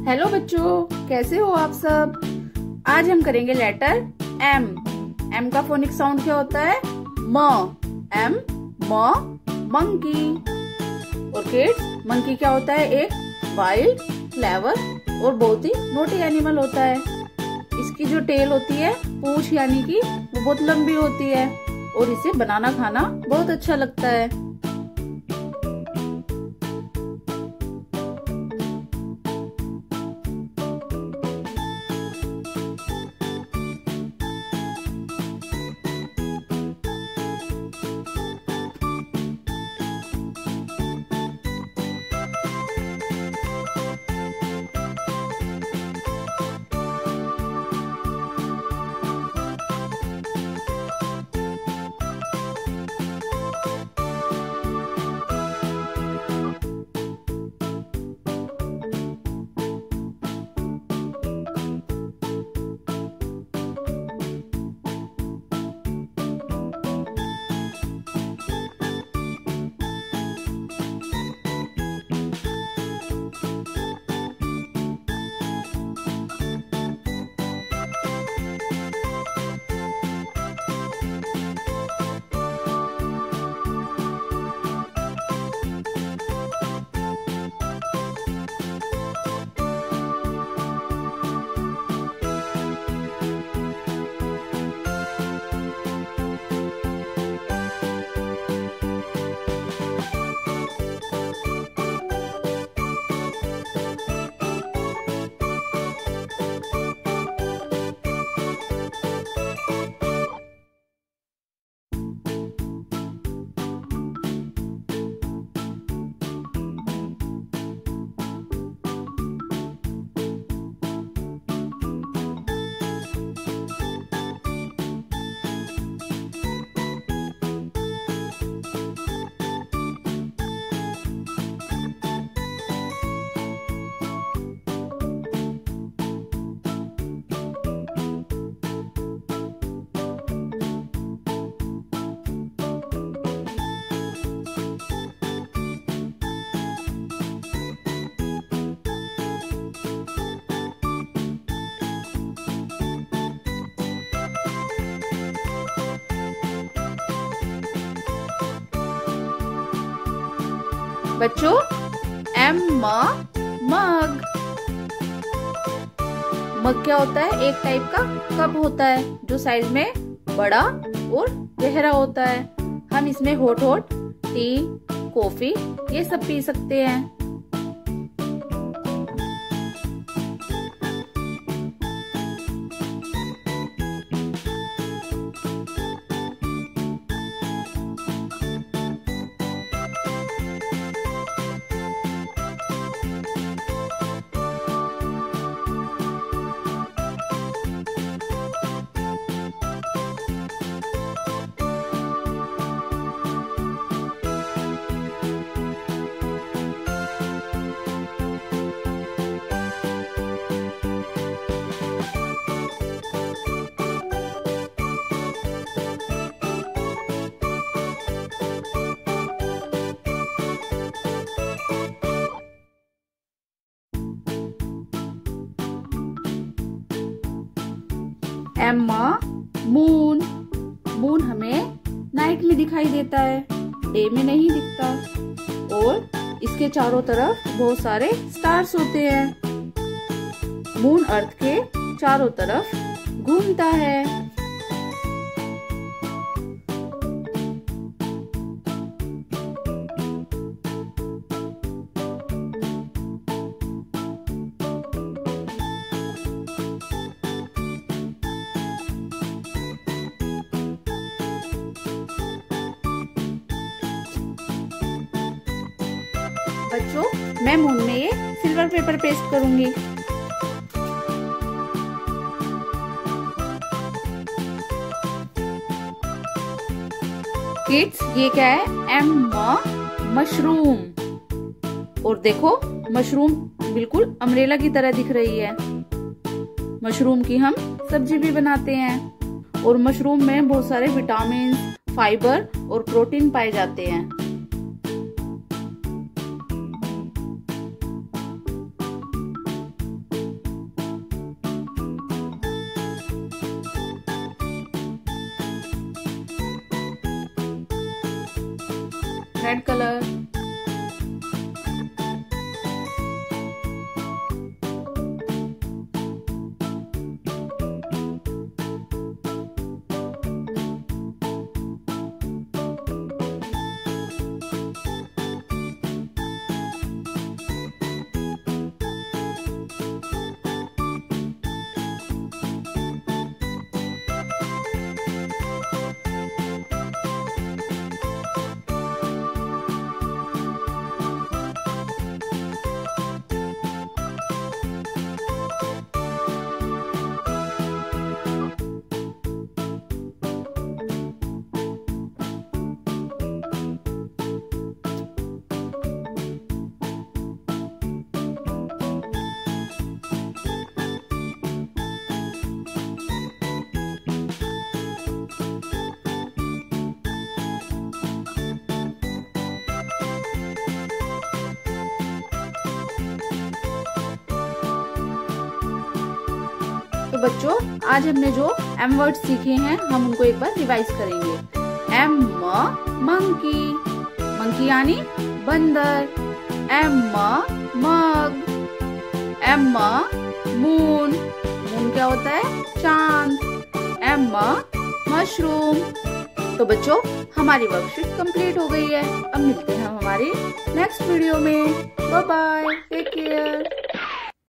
Hello बच्चों, कैसे हो आप सब। आज हम करेंगे लेटर एम। एम का फोनिक साउंड क्या होता है? म। एम म मंकी। और किड्स, मंकी क्या होता है? एक वाइल्ड, क्लेवर और बहुत ही नोटी एनिमल होता है। इसकी जो टेल होती है, पूंछ यानी कि वो बहुत लंबी होती है और इसे बनाना खाना बहुत अच्छा लगता है। बच्चों, एम मग। मग क्या होता है? एक टाइप का कप होता है जो साइज में बड़ा और गहरा होता है। हम इसमें हॉट टी, कॉफी ये सब पी सकते हैं। M moon. मून हमें नाइट में दिखाई देता है, डे में नहीं दिखता। और इसके चारों तरफ बहुत सारे स्टार्स होते हैं। मून अर्थ के चारों तरफ घूमता है। बच्चों, मैं मून में ये सिल्वर पेपर पेस्ट करूंगी। किड्स, ये क्या है? M mushroom. और देखो, मशरूम बिल्कुल अम्ब्रेला की तरह दिख रही है। मशरूम की हम सब्जी भी बनाते हैं और मशरूम में बहुत सारे विटामिन, फाइबर और प्रोटीन पाए जाते हैं। Red colour. तो बच्चों, आज हमने जो एम वर्ड सीखे हैं हम उनको एक बार रिवाइज करेंगे। एम मंकी, मंकी यानी बंदर। M mug, M moon, moon क्या होता है? चांद। M mushroom. तो बच्चों, हमारी वर्कशीट कंप्लीट हो गई है। अब मिलते हैं हमारी नेक्स्ट वीडियो में। Bye bye, take care.